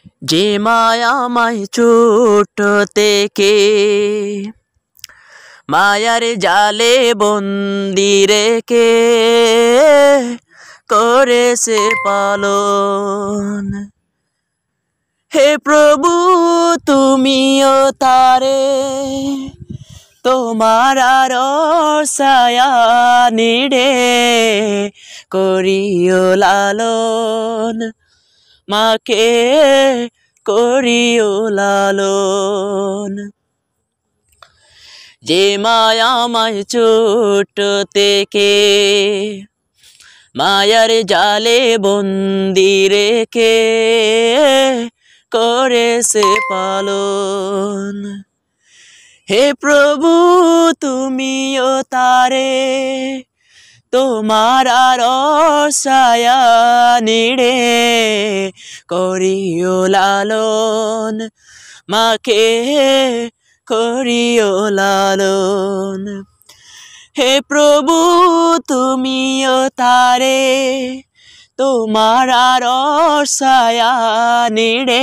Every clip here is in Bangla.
যে মায়াময় ছোট থেকে মায়ার জালে বন্দি রেখে করেছে পালন। হে প্রভু তুমিও তারে তোমার ছায়া নিড়ে করিও লালন, মাকে করিও লালন। যে মায়াময় ছোট থেকে মায়ার জালে বন্দি রেখে করেছে পালন। হে প্রভু তুমিও তারে তোমার ছায়া নিড়ে করিও লালন, মাকে করিও লালন। হে প্রভু তুমিও তারে তোমার ছায়া নিড়ে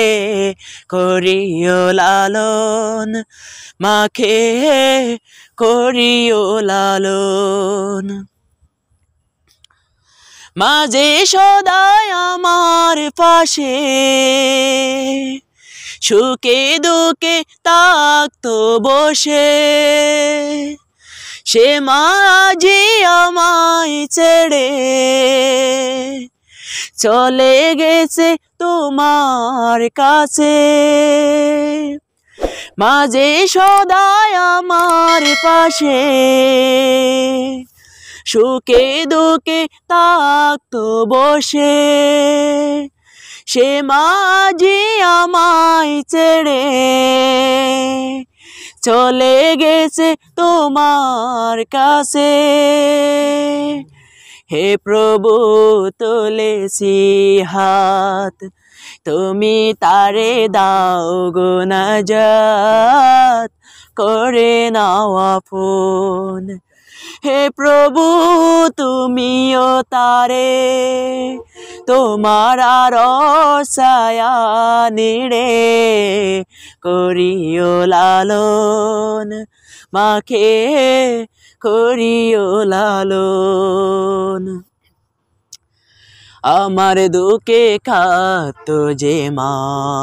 করিও লালন, মাকে করিও লালন। মাঝে সদাই আমার পাশে সুখে দুঃখে থাকতো বসে, সে মাঝে আমায় ছেড়ে চলে গেছে তোমার কাছে। মাঝে সদাই আমার পাশে সুখে দুঃখে থাকতো বসে, সে মাঝে আমায় ছেড়ে চলে গেছে তোমার কাছে। হে প্রভু তুলেছি হাত তুমি তারে দাও গো নাজাত করে নাও আপন। হে প্রভু তুমিও তারে তোমার ছায়া নিড়ে করিও লালন, মাকে করিও লালন। আমার দুঃখে খাতো যে মা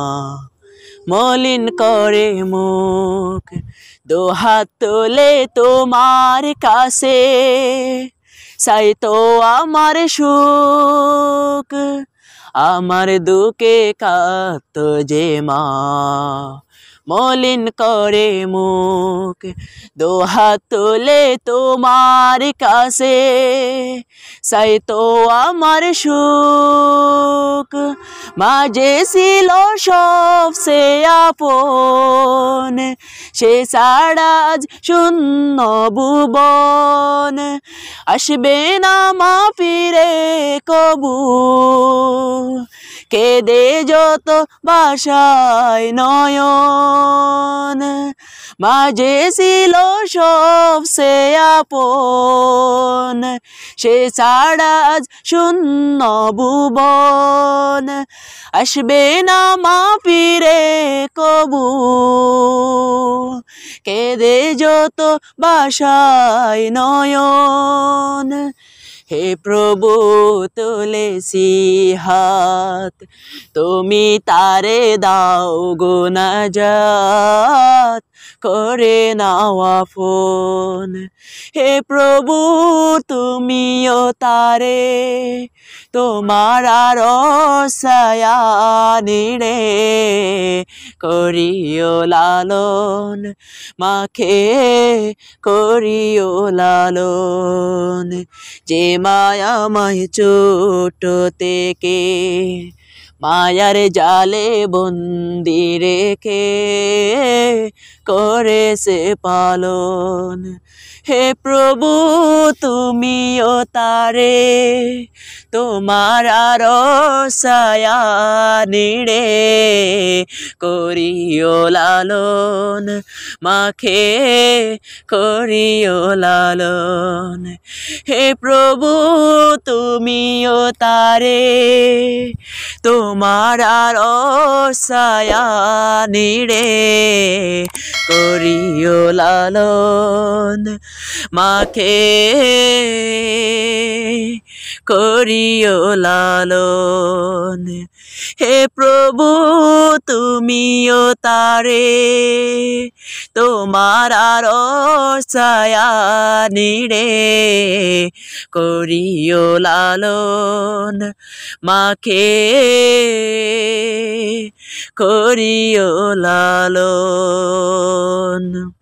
মলিন করে মুখ, দুহাত তোলে তোমার কাছে চাইতো আমার সুখ। আমার দুঃখে কাঁদতো যে মা মলিন করে মুখ, দুহাত তোলে তোমার কাছে চাইতো আমার সুখ। মাঝে ছিল সবচেয়ে আপন, সে ছাড়া আজ শূন্য ভুবন, আসবে না মা ফিরে কবু, কেঁদে যত বাসায় নয়ন। মাঝে ছিল সবচেয়ে আপন, সে ছাড়া আজ শূন্য ভুবন, আসবে না মা ফিরে কবু, কেঁদে যত বাসায় নয়ন। হে প্রভু তুলেছি হাত তুমি তারে দাও গো নাজাত করে নাও আপন। হে প্রভু তুমিও তারে তোমার ছায়া নিড়ে করিও লালন, মাকে করিও লালন। যে মায়াময় ছোট থেকে মায়ার জালে বন্দি রেখে করেছে পালন। হে প্রভু তুমিও তারে তোমার ছায়া নিড়ে করিও লালন, মাকে করিও লালন। হে প্রভু তুমিও তারে তোমার ছায়া নিড়ে করিও লালন মাকে করিও লালন হে প্রভু তুমিও তারে তোমার ছায়া নিড়ে করিও লালন মাকে করিও লালন।